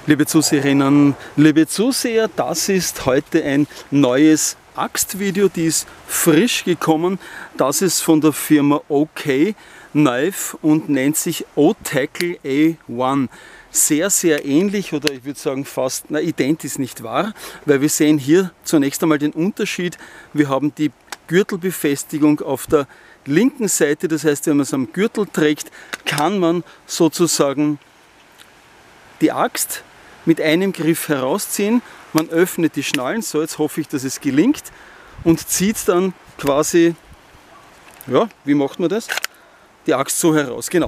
Liebe Zuseherinnen, liebe Zuseher, das ist heute ein neues Axtvideo, die ist frisch gekommen. Das ist von der Firma OK Knife und nennt sich O-Tackle A1. Sehr, sehr ähnlich, oder ich würde sagen fast, ident nicht wahr, weil wir sehen hier zunächst einmal den Unterschied. Wir haben die Gürtelbefestigung auf der linken Seite, das heißt, wenn man es am Gürtel trägt, kann man sozusagen die Axt mit einem Griff herausziehen. Man öffnet die Schnallen, so jetzt hoffe ich, dass es gelingt, und zieht dann quasi, ja, wie macht man das? Die Axt so heraus, genau.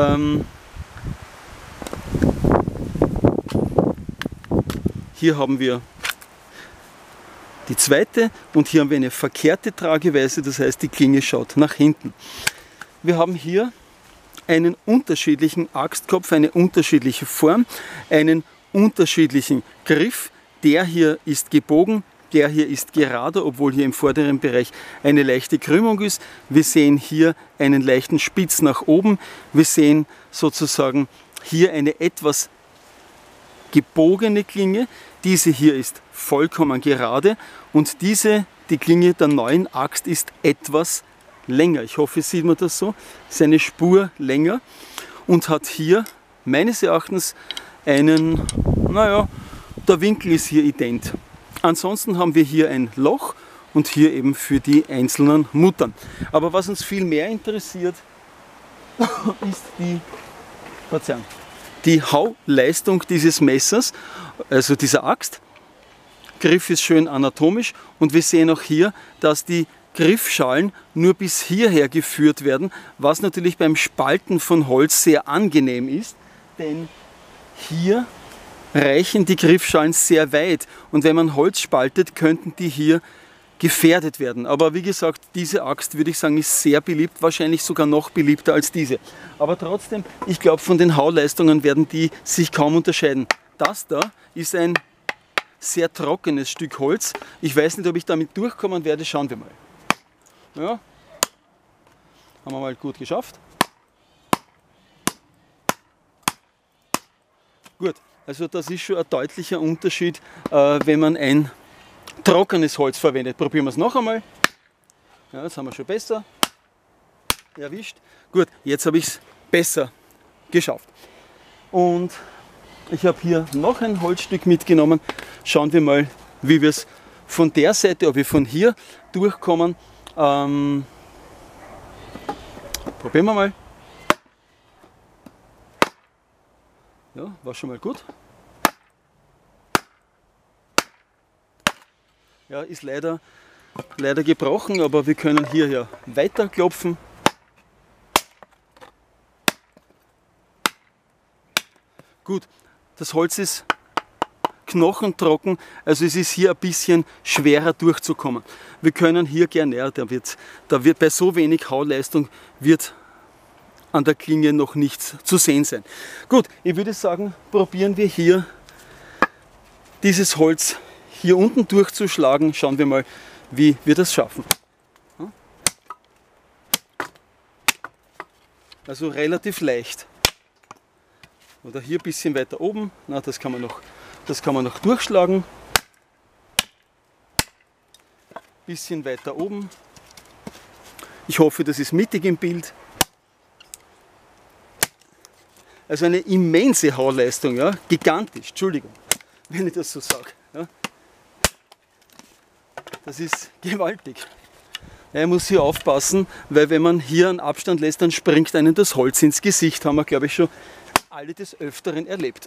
Hier haben wir die zweite und hier haben wir eine verkehrte Trageweise, das heißt, die Klinge schaut nach hinten. Wir haben hier einen unterschiedlichen Axtkopf, eine unterschiedliche Form, einen unterschiedlichen Griff. Der hier ist gebogen, der hier ist gerade, obwohl hier im vorderen Bereich eine leichte Krümmung ist. Wir sehen hier einen leichten Spitz nach oben. Wir sehen sozusagen hier eine etwas gebogene Klinge. Diese hier ist vollkommen gerade und die Klinge der neuen Axt ist etwas länger. Ich hoffe, sieht man das so. Ist eine Spur länger und hat hier meines Erachtens einen, naja, der Winkel ist hier ident. Ansonsten haben wir hier ein Loch und hier eben für die einzelnen Muttern. Aber was uns viel mehr interessiert, ist die Hauleistung dieses Messers, also dieser Axt. Griff ist schön anatomisch und wir sehen auch hier, dass die Griffschalen nur bis hierher geführt werden, was natürlich beim Spalten von Holz sehr angenehm ist, denn hier reichen die Griffschalen sehr weit und wenn man Holz spaltet, könnten die hier gefährdet werden. Aber wie gesagt, diese Axt, würde ich sagen, ist sehr beliebt, wahrscheinlich sogar noch beliebter als diese. Aber trotzdem, ich glaube, von den Hauleistungen werden die sich kaum unterscheiden. Das da ist ein sehr trockenes Stück Holz. Ich weiß nicht, ob ich damit durchkommen werde, schauen wir mal. Ja, haben wir mal gut geschafft. Gut, also das ist schon ein deutlicher Unterschied, wenn man ein trockenes Holz verwendet. Probieren wir es noch einmal. Ja, das haben wir schon besser erwischt. Gut, jetzt habe ich es besser geschafft. Und ich habe hier noch ein Holzstück mitgenommen. Schauen wir mal, wie wir es von der Seite, ob wir von hier durchkommen. Probieren wir mal. Ja, war schon mal gut. Ja, ist leider gebrochen, aber wir können hier ja weiter klopfen. Gut, das Holz ist knochentrocken, also es ist hier ein bisschen schwerer durchzukommen. Wir können hier gerne, ja, da wird bei so wenig Hauleistung wird an der Klinge noch nichts zu sehen sein. Gut, ich würde sagen, probieren wir hier dieses Holz hier unten durchzuschlagen. Schauen wir mal, wie wir das schaffen. Also relativ leicht. Oder hier ein bisschen weiter oben. Na, das kann man noch durchschlagen. Bisschen weiter oben. Ich hoffe, das ist mittig im Bild. Also eine immense Hauleistung, ja? Gigantisch, Entschuldigung, wenn ich das so sage. Ja? Das ist gewaltig. Ja, ich muss hier aufpassen, weil wenn man hier einen Abstand lässt, dann springt einem das Holz ins Gesicht. Haben wir, glaube ich, schon alle des Öfteren erlebt.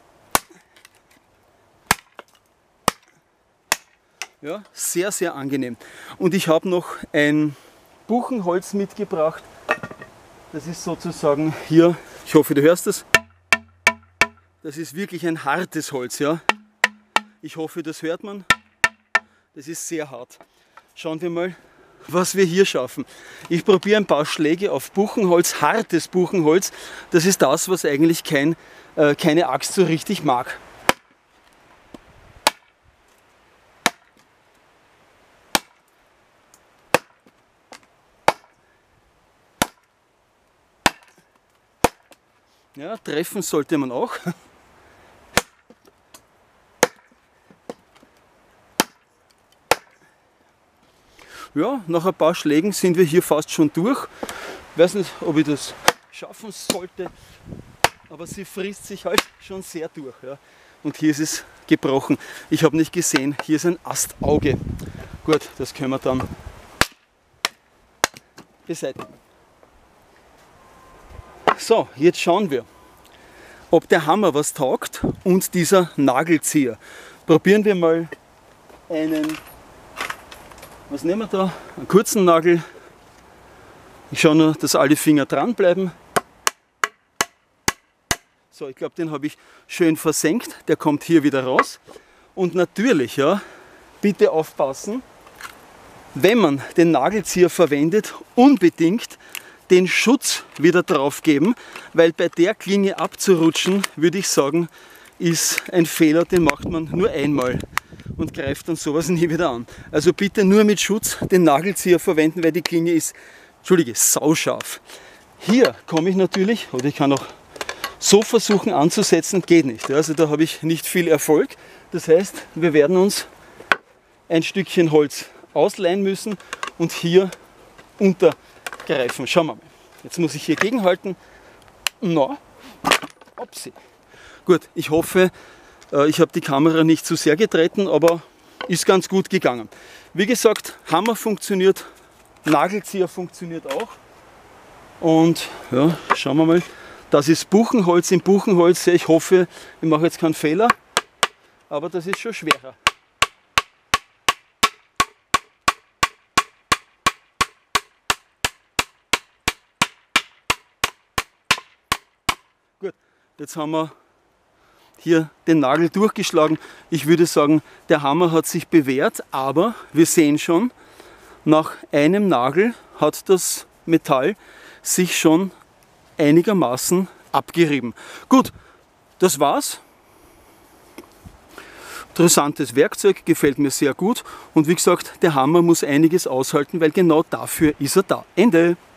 Ja, sehr, sehr angenehm. Und ich habe noch ein Buchenholz mitgebracht. Das ist sozusagen hier, ich hoffe, du hörst das. Das ist wirklich ein hartes Holz, ja. Ich hoffe, das hört man. Das ist sehr hart. Schauen wir mal, was wir hier schaffen. Ich probiere ein paar Schläge auf Buchenholz, hartes Buchenholz. Das ist das, was eigentlich keine Axt so richtig mag. Ja, treffen sollte man auch. ja, nach ein paar Schlägen sind wir hier fast schon durch. Ich weiß nicht, ob ich das schaffen sollte, aber sie frisst sich halt schon sehr durch. Ja. Und hier ist es gebrochen. Ich habe nicht gesehen, hier ist ein Astauge. Gut, das können wir dann beseitigen. So, jetzt schauen wir, ob der Hammer was taugt und dieser Nagelzieher. Probieren wir mal einen, was nehmen wir da? Einen kurzen Nagel. Ich schaue nur, dass alle Finger dran bleiben. So, ich glaube, den habe ich schön versenkt. Der kommt hier wieder raus. Und natürlich, ja, bitte aufpassen, wenn man den Nagelzieher verwendet, unbedingt den Schutz wieder drauf geben, weil bei der Klinge abzurutschen, würde ich sagen, ist ein Fehler, den macht man nur einmal und greift dann sowas nie wieder an. Also bitte nur mit Schutz den Nagelzieher verwenden, weil die Klinge ist, entschuldige, sauscharf. Hier komme ich natürlich, oder ich kann auch so versuchen anzusetzen, geht nicht. Also da habe ich nicht viel Erfolg. Das heißt, wir werden uns ein Stückchen Holz ausleihen müssen und hier untergreifen. Schauen wir mal. Jetzt muss ich hier gegenhalten. Na, upsi. Gut, ich hoffe, ich habe die Kamera nicht zu sehr getreten, aber ist ganz gut gegangen. Wie gesagt, Hammer funktioniert, Nagelzieher funktioniert auch. Und ja, schauen wir mal. Das ist Buchenholz im Buchenholz. Ich hoffe, ich mache jetzt keinen Fehler, aber das ist schon schwerer. Gut, jetzt haben wir hier den Nagel durchgeschlagen. Ich würde sagen, der Hammer hat sich bewährt, aber wir sehen schon, nach einem Nagel hat das Metall sich schon einigermaßen abgerieben. Gut, das war's. Interessantes Werkzeug, gefällt mir sehr gut. Und wie gesagt, der Hammer muss einiges aushalten, weil genau dafür ist er da. Ende!